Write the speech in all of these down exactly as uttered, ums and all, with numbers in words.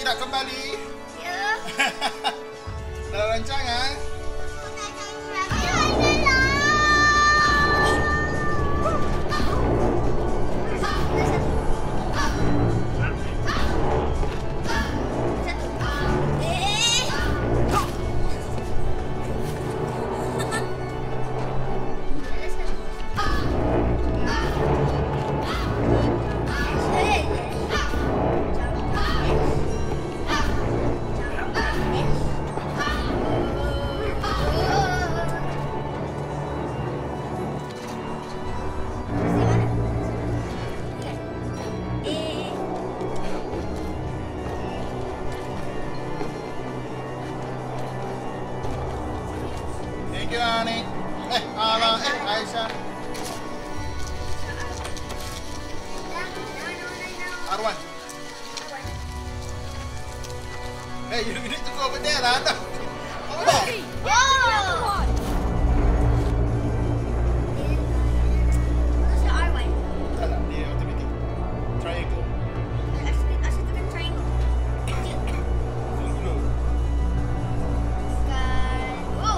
tidak kembali? Ya. Dalam rancangan. Ni. Eh, ala, eh, Aisyah. Arwan. Hey, you need to go over there, Lana. Over there. Oh! What's the Arwan? Tak lah, dia automatic. Triangle. Asyik asyik tekan triangle. Dulu. Wow.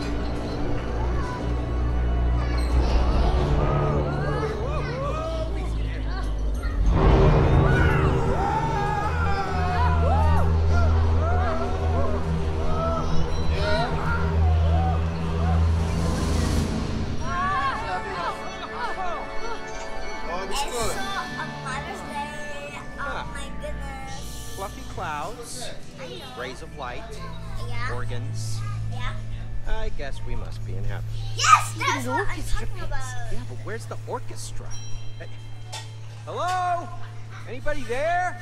Fluffy clouds, rays of light, Yeah. organs. Yeah. I guess we must be in heaven. Yes, that's what I'm talking about. Yeah, but where's the orchestra? Hey, hello? Anybody there?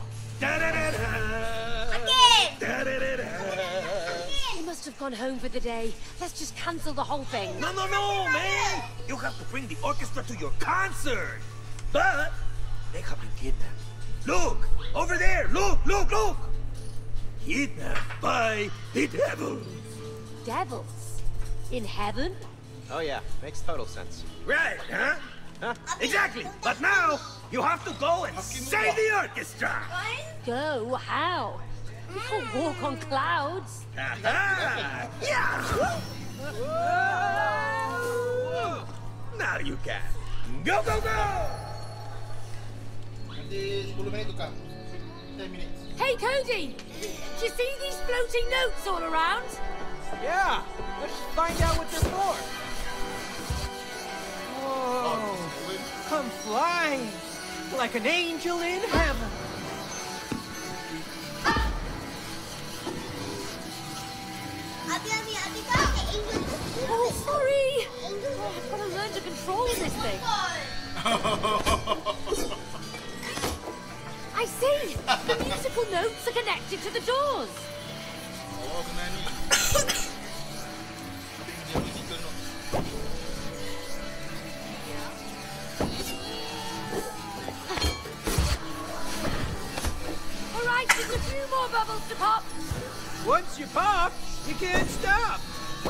He must have gone home for the day. Let's just cancel the whole thing. No, no, no, man! You have to bring the orchestra to your concert. But they have been kidnapped. Look! Over there! Look, look, look! Kidnapped by the devil. Devils? In heaven? Oh yeah, makes total sense. Right, huh? Huh? Exactly. But now, you have to go and save the orchestra. Go? How? We can't walk on clouds. Aha! Yeah! Now you can. Go, go, go! Nanti sepuluh minit tukar. ten minutes. Hey, Cody! Do you see these floating notes all around? Yeah, let's find out what they're for. Whoa! I'm flying like an angel in heaven. Abi, Abi, Abi, Abi, angel. Oh, sorry! Oh, I've got to learn to control this thing. I see! The musical notes are connected to the doors. Oh, kena ni. Dia musical note. All right, there's a few more bubbles to pop. Once you pop, you can't stop.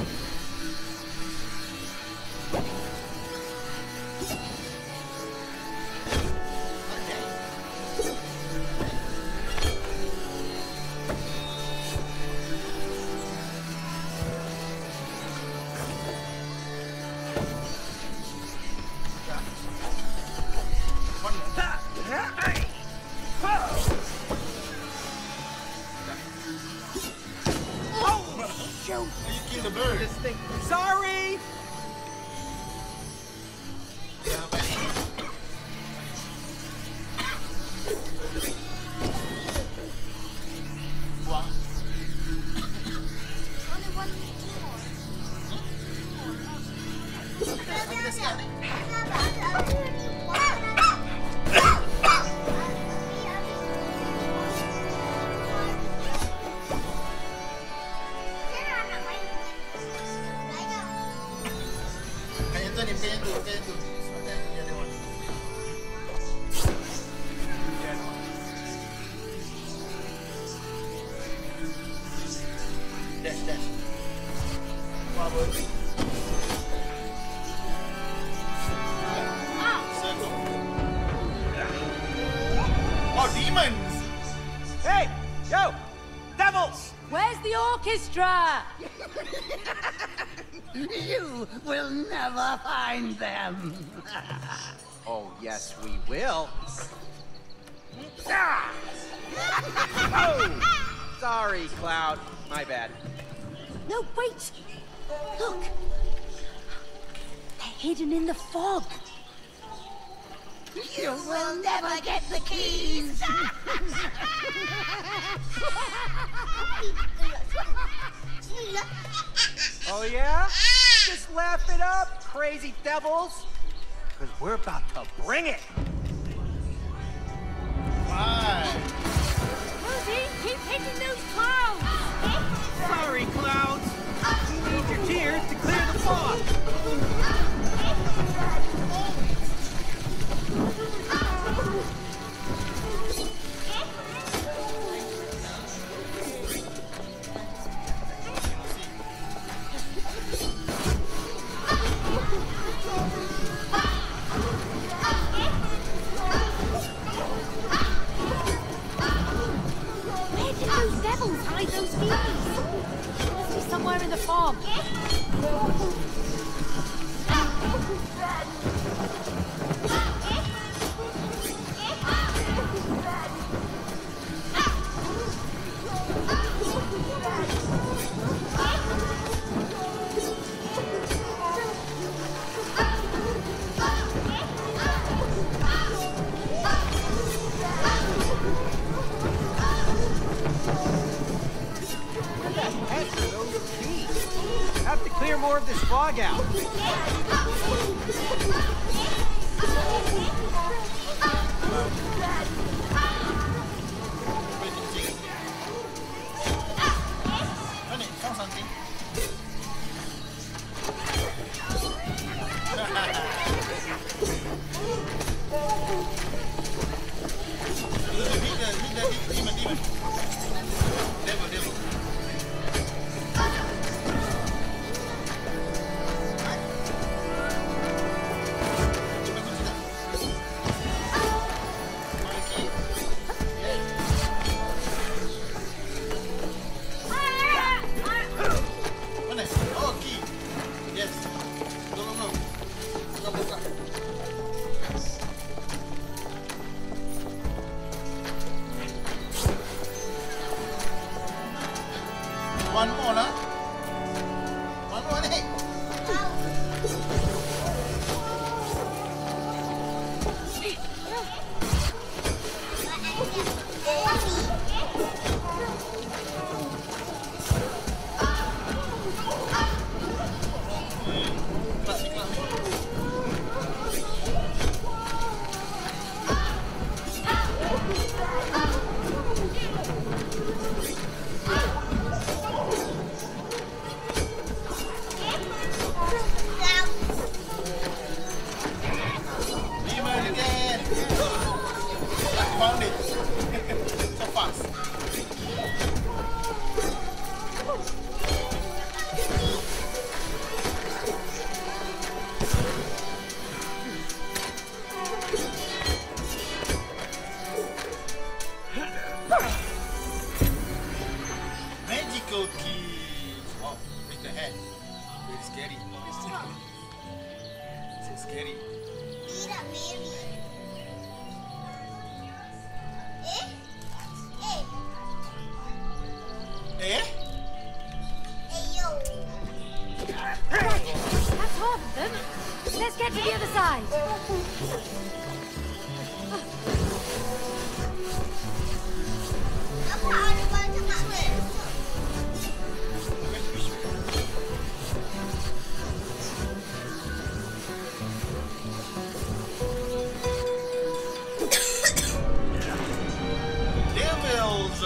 You kill the bird. This thing. Sorry. Buang. Only one more. Kita sekarang ni. Bukan yang tu ni, bukan yang tu, bukan yang tu. Sebab yang tu dia ada one. Dia ada one. Dash, dash. Wah, boleh. Circle. Oh, demons! Hey, Yo! Devils! Where's the orchestra? You will never find them. Oh, yes, we will. Ah! Oh! Sorry, Cloud. My bad. No, wait! Look! They're hidden in the fog. You will never get the keys. Oh, yeah? Just laugh it up, crazy devils. Because we're about to bring it. Bye. Rosie, keep hitting those clouds! Sorry, Clouds. We need your tears to clear the fog. Where did those devils hide those keys? Must be somewhere in the fog. Where the heck are those keys? Have to clear more of this fog out. Honey, found something. Meet the, meet the demon, demon. Devil, devil. Mana? Oh, key. Yes. Go, go, go. Buka, buka. One more lah. One more ni. Klasik lah. Demon again. Found it. So fast. Magical keys. Wow, with the head. Very scary. So scary. Tidak, Mary. Eh? Eh? Eh? Eh, yo. That's half of them. Let's get to the other side. Apa ada banyak makhluk? Devils.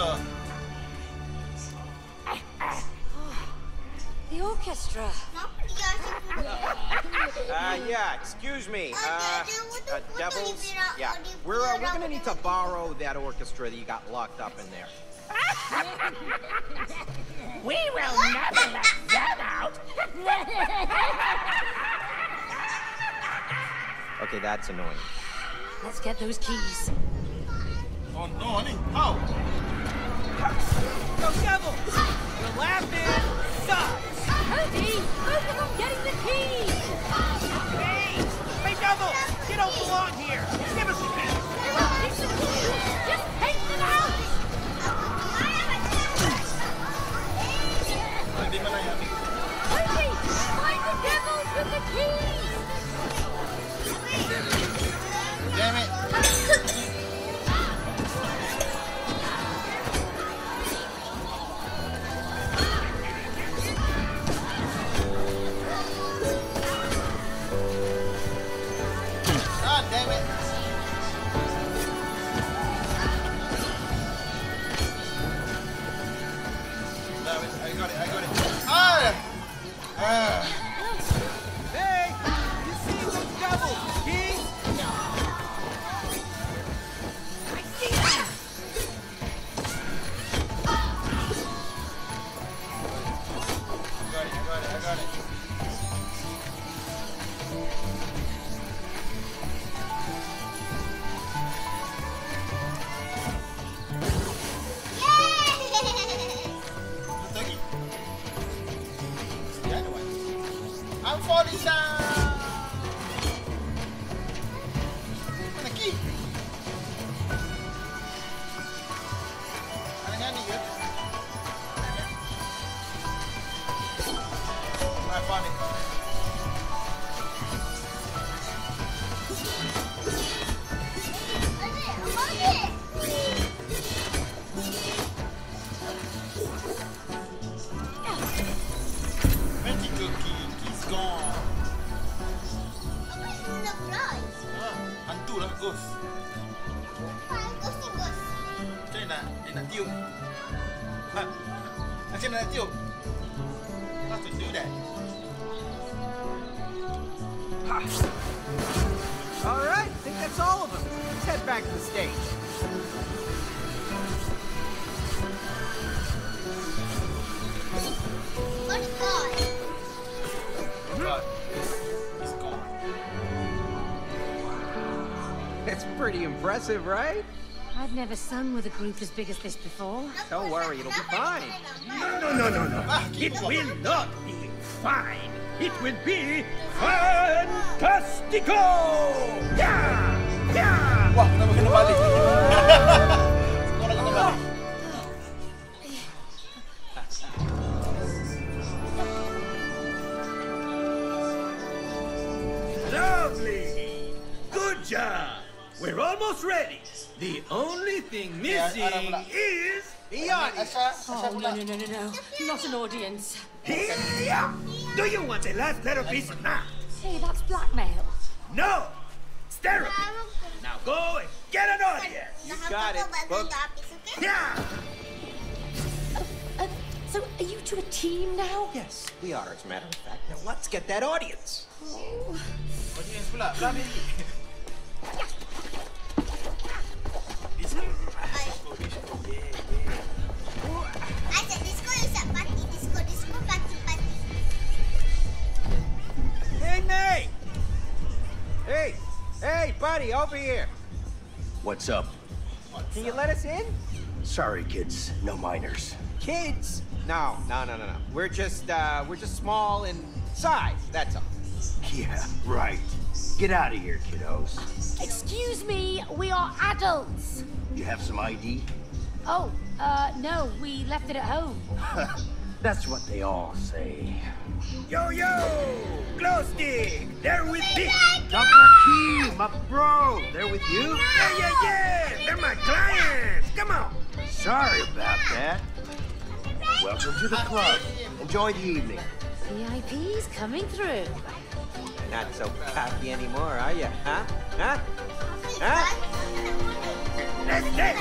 The orchestra. Kenapa dia asyik punya? Uh, yeah, excuse me. Uh, uh, devils. Yeah, we're, uh, we're gonna need to borrow that orchestra that you got locked up in there. We will never let them out. Okay, that's annoying. Let's get those keys. Oh no, honey. How? devils! You're laughing! Sucks! Cody, focus on getting the keys! Hey! Hey, devils! You don't belong here! Give us the keys! It's the keys! Just take them out! Di mana ya? Cody, find the devils with the keys! Damn it. Ah, damn it. Damn it. I got it. I got it. Ah! Ah! Hey! You see those devils? Keys? I see them! I got it. I got it. I got it. Satu lagi. The other one. I'm falling down. Mana key? Ada nyanyi ke? I found it. Magical key. Key's gone. Ah, hantu lah, ghost. Macam mana nak, dia nak tiup? Ha? Macam mana nak tiup? How to do that? All right, I think that's all of them. Let's head back to the stage. God. He's gone. It's pretty impressive, right? I've never sung with a group as big as this before. Don't worry, it'll be fine. No, no, no, no. Ah, It keep will not be fine. It will be fantastico! Yeah! Yeah! Wah, kenapa kena balik? Sekolah kena balik. Lovely! Good job! We're almost ready. The only thing Yeah, missing Arab pula. is The audience. Asha, Asha Oh, pula. no, no, no, no, no. Not an audience. here. Do you want the last little piece or not? Hey, that's blackmail. No! It's therapy. Now go and get an audience. got it. Book. Yeah! Uh, so, are you two a team now? Yes, we are, as a matter of fact. Now let's get that audience. Oh. Audience pula. Belah ni. Disco. Disco, disco. Yeah, yeah. Ajak disco is a party. Disco, disco, party, party. Hey, May! Hey! Hey, buddy, over here. What's up? Can you let us in? Sorry, kids. No minors. Kids? No, no, no, no, no. We're just, uh, we're just small in size, that's all. Yeah, right. Get out of here, kiddos. Excuse me, we are adults. You have some I D? Oh, uh, no, we left it at home. That's what they all say. Yo, yo! Glow stick! They're with me! Doctor Key, my bro. They're with you? Yeah, yeah, yeah! They're my clients! Come on! Sorry about that. Welcome to the club. Enjoy the evening. V I Ps coming through. Not so cocky anymore, are you? Huh? Huh? Huh? Let's dance!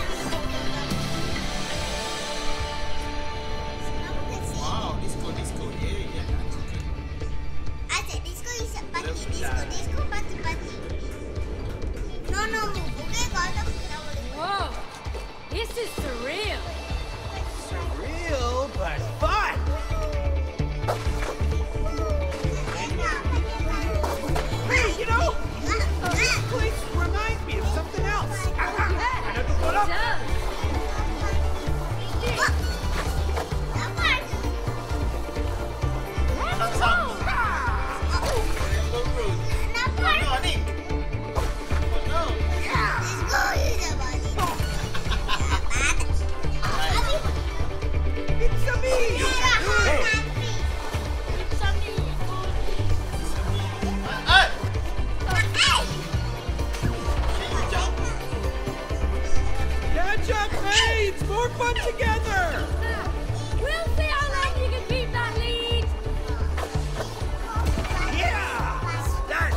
Wow, disco, disco. Yeah, yeah. Ajak disco is a party. Disco, disco, party, party. No, no, move. Okay, kau tak boleh. Whoa, this is surreal. Real, but fun! Hey, you know, uh, this place reminds me of something else. Ano to, Polo? Duh. Catch up, mates! More fun together! We'll see how long you can keep that lead. Yeah! Done!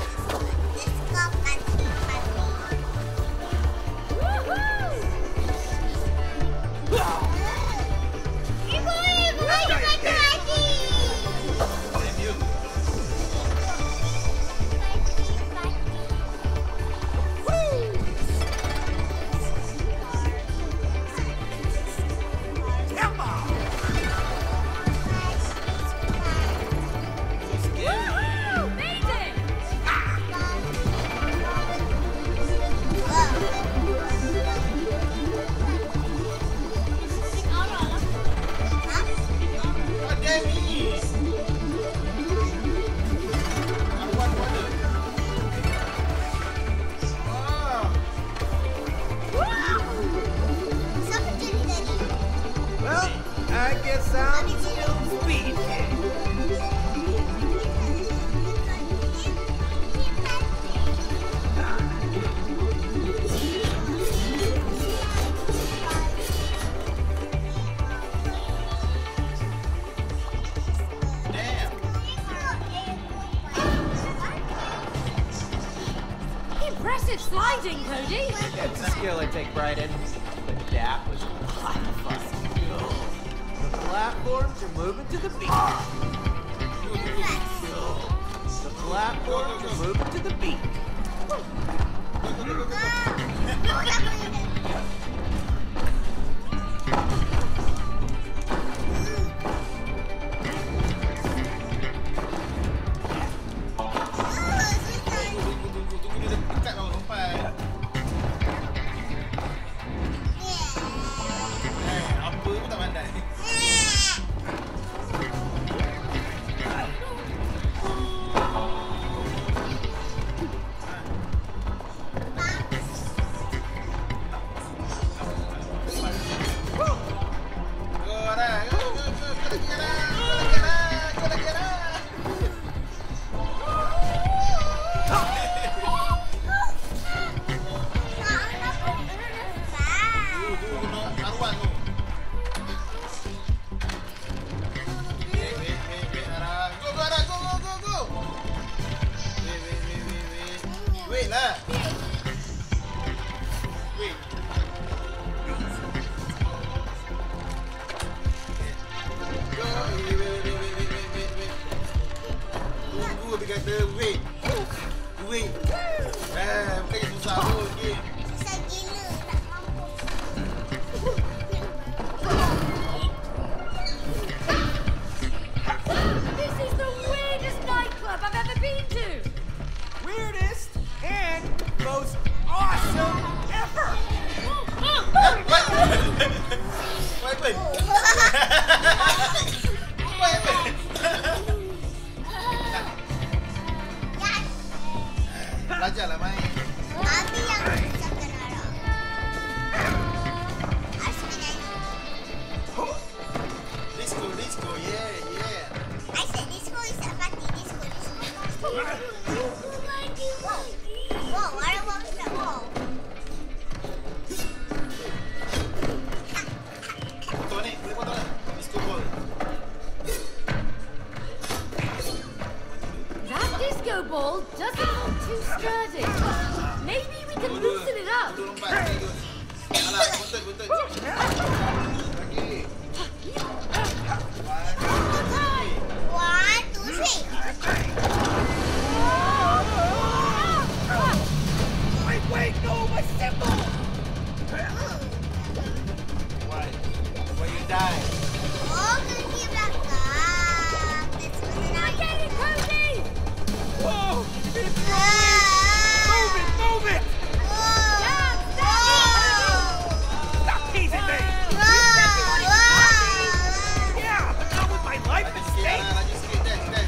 Impressive sliding, Cody. It's a skill I take pride in. But that was a lot of fun. The platforms are moving to the beat. The platforms are moving to the beat. Belajarlah main. Abi yang ucapkan orang. Asyik nyanyi. Disco, disco, yeah, yeah. I said disco is a party. Disco, disco. Wow, ada bom tak? Wow. Foto ni, boleh foto ni. Disco ball. That disco ball doesn't look too sturdy. Maybe we can loosen it up. Duduk lompat, okay, good. Alah, betul, betul. Lagi. One, two, three. Wait, wait, no, my symbol! Why? Why you die? Oh, kaki belakang. That's what I Get it, Cody! Whoa! It's rolling! Move it, move it! Stop teasing me! Yeah, but not with my life at stake! Alah, laju sikit, dash, dash.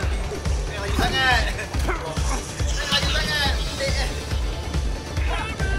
Jangan laju sangat. Jangan laju sangat. Eh, eh.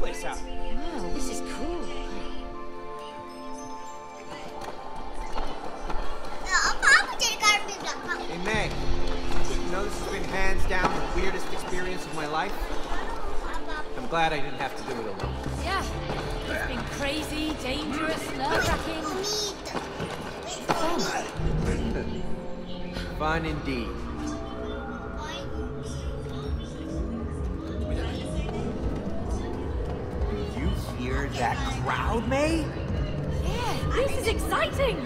place out. Wow, this is cool. Hey, Meg. You know this has been hands down the weirdest experience of my life? I'm glad I didn't have to do it alone. Yeah, it's been crazy, dangerous, nerve-wracking. Fun indeed. Did you hear that crowd, May? Yeah, this is exciting.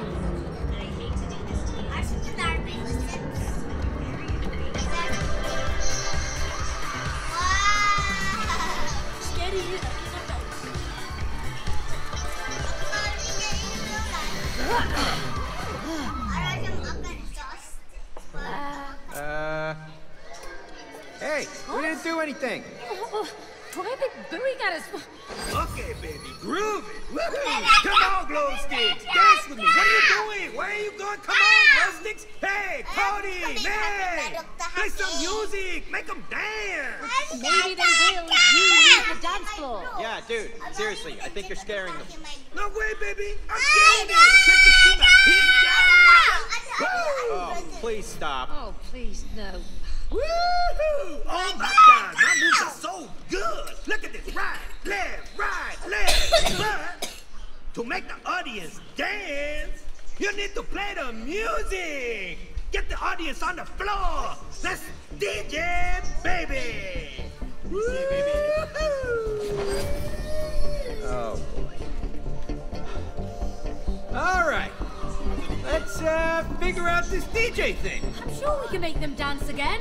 Uh... Hey, we didn't do anything. Why are they booing at us? Okay, baby, groove it. Woohoo! Come on, glow sticks, dance with me. What are you doing? Where are you going? Come on, glow sticks. Hey, Cody, man, play some music. Make them dance. Maybe they will if you leave the dance floor. Yeah, dude, seriously, I think you're scaring them. No way, baby. I'm getting it. Can't you see my hit down? Oh, please stop. Oh, please, no. Woohoo! Oh my God, my moves are so good. Look at this, right, left, right, left. But to make the audience dance, you need to play the music. Get the audience on the floor. Let's D J, baby. Woohoo! Oh. All right. Let's uh, figure out this D J thing. I'm sure we can make them dance again.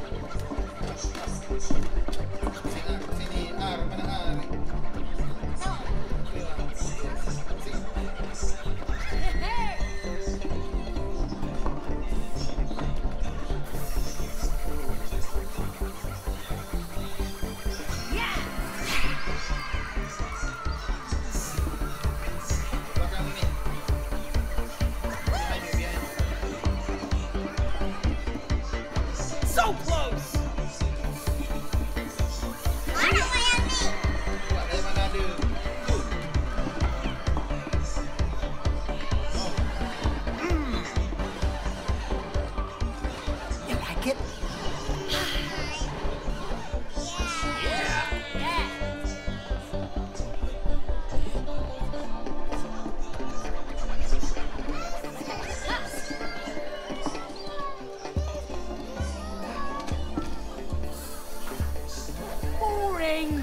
Sini, Ar, mana Ar? Belakang ini. Maju, biar. So close. Buat dari mana ada? You like it? Boring.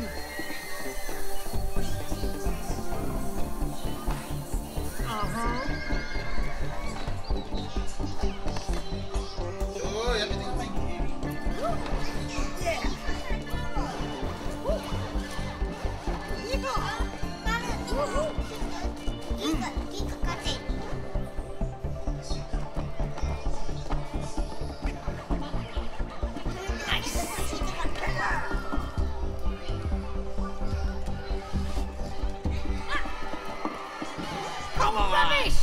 Oh, yang penting main game. Come on. Rubbish.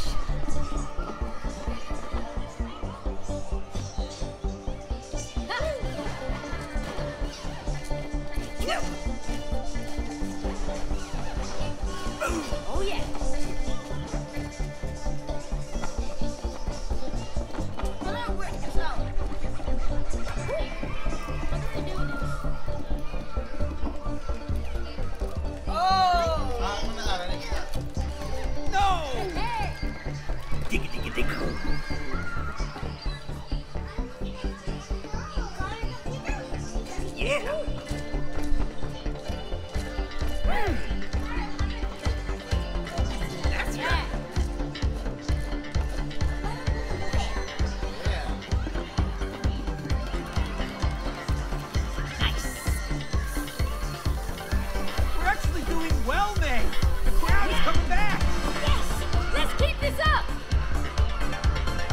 Oh yeah. Ah, mana Ar ni kita? No. Digga, digga, digga. Yeah. That's right. Yeah. We're actually doing well, May. The crowd is coming back. Yes. Let's keep this up.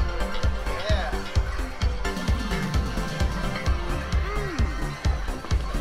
Yeah.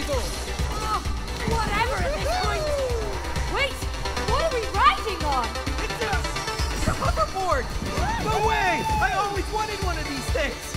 table! Oh, whatever at this point. Wait, what are we riding on? It's a, it's a hoverboard! No way! I always wanted one of these things!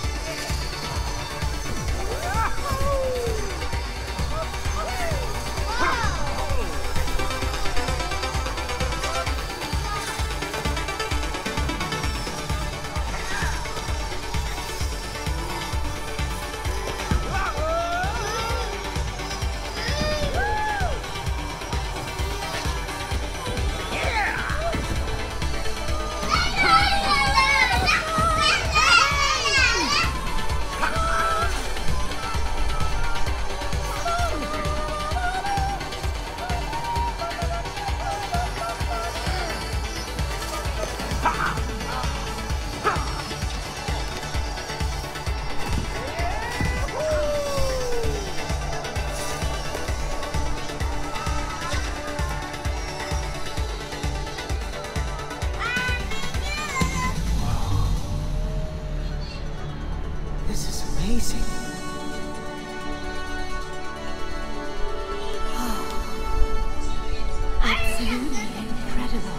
This is amazing. Absolutely incredible.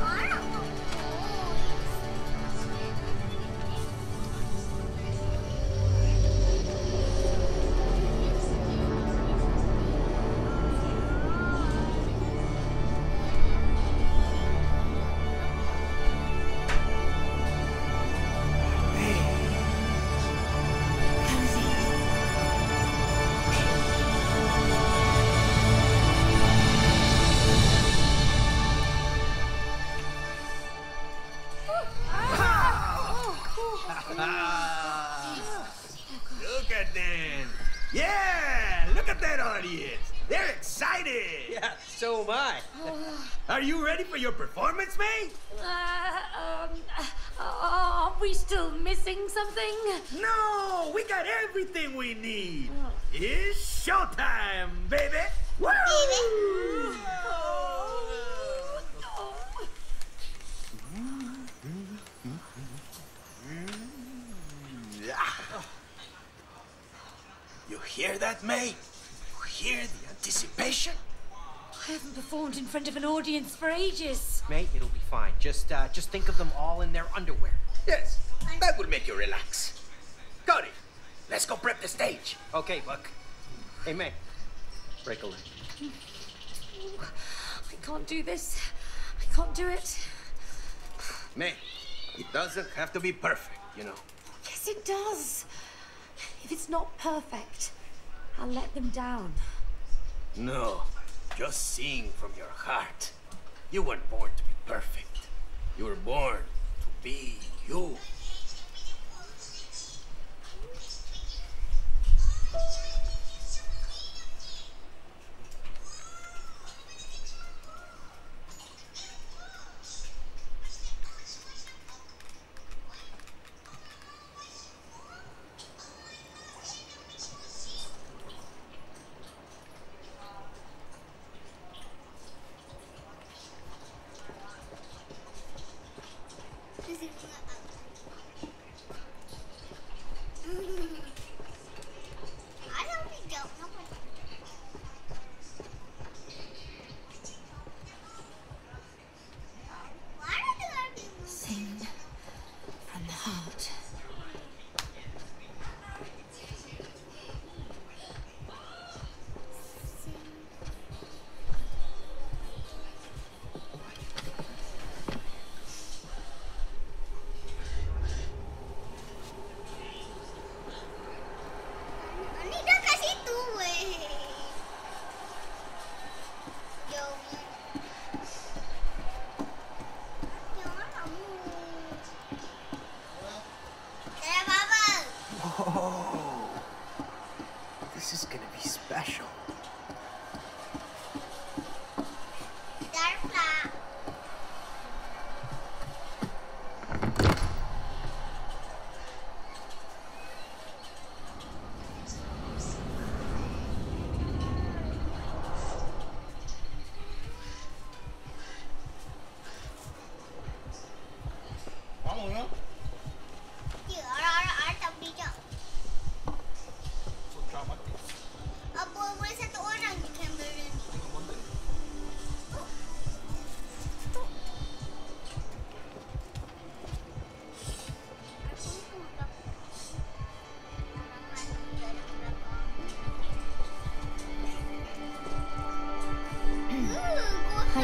Look at them. Yeah, look at that audience. They're excited. Yeah, so am I. Are you ready for your performance, mate? Uh, um, uh, are we still missing something? No, we got everything we need. It's showtime, baby. Woo! You hear that, mate? You hear the anticipation? I haven't performed in front of an audience for ages. Mate, it'll be fine. Just, uh, just think of them all in their underwear. Yes, that will make you relax. Cody, let's go prep the stage. Okay, Buck. Hey, May. Break a leg. I can't do this. I can't do it. May, it doesn't have to be perfect, you know. Yes, it does. If it's not perfect, I'll let them down. No, just sing from your heart. You weren't born to be perfect. You were born to be you.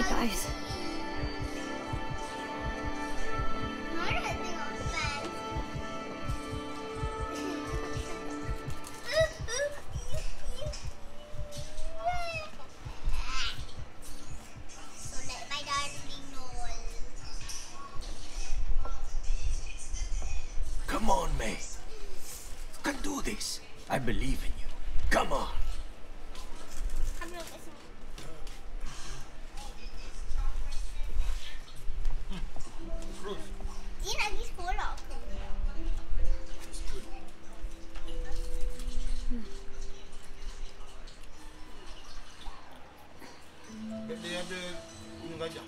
guys. Mana tengok fans. So let my darling know. Come on, May. You can do this. I believe in you. Come on. Kamu kat sini. Terus. Dia nak pergi sekolah ke? Dia ada gunung gajah.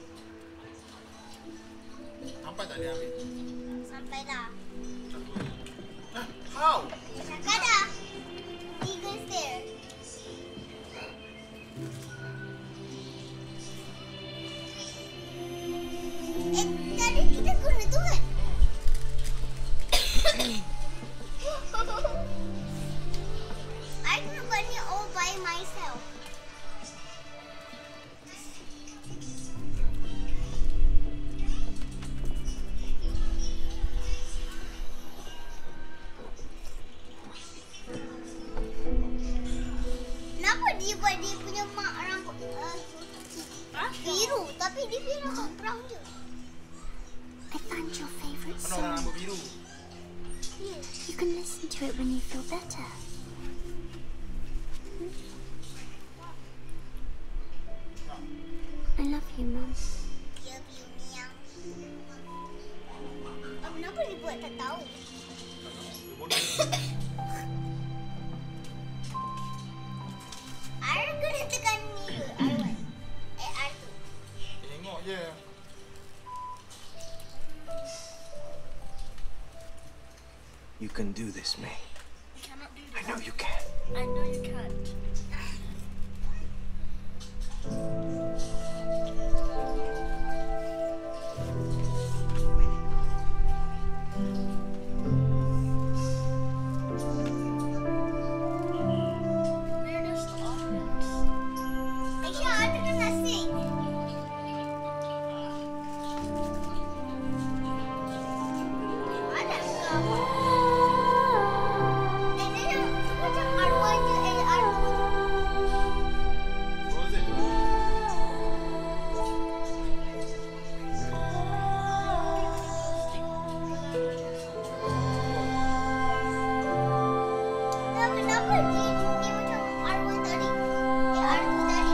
Sampai tak dia ambil? Sampai dah. Hah? How? Cakap dah. Eagle's there. Eh, tadi kita guna tu kan? I can buat ni all by myself. Kenapa dia buat dia punya mak rambut uh, biru tapi dia punya rambut brown je? I found your favorite Mana orang song. rambut biru? You can listen to it when you feel better. I love you, Mum. Dia biru miang. Oh, kenapa dia buat tak tahu? I kena tekan ni ke? R one. Eh, R two. Tengok je. You can do this, May. You cannot do I this. know you can. I know you can't. Where does the audience? Aisyah, ada kena sing. Ada ke? Eh, dia tu macam R one je, eh, R two je. Frozen. Nah, kenapa dia, dia macam R one tadi? Eh, R two tadi?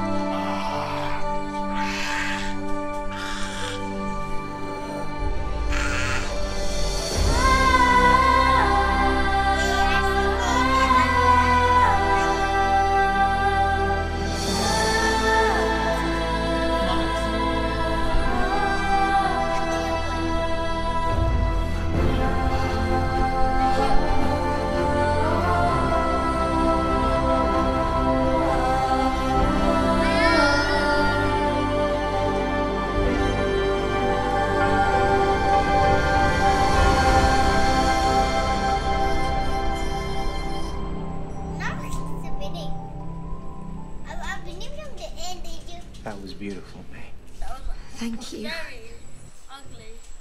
Kenapa kita sepeding? Abang ni macam the end je. That was beautiful, May. Thank you. Very ugly.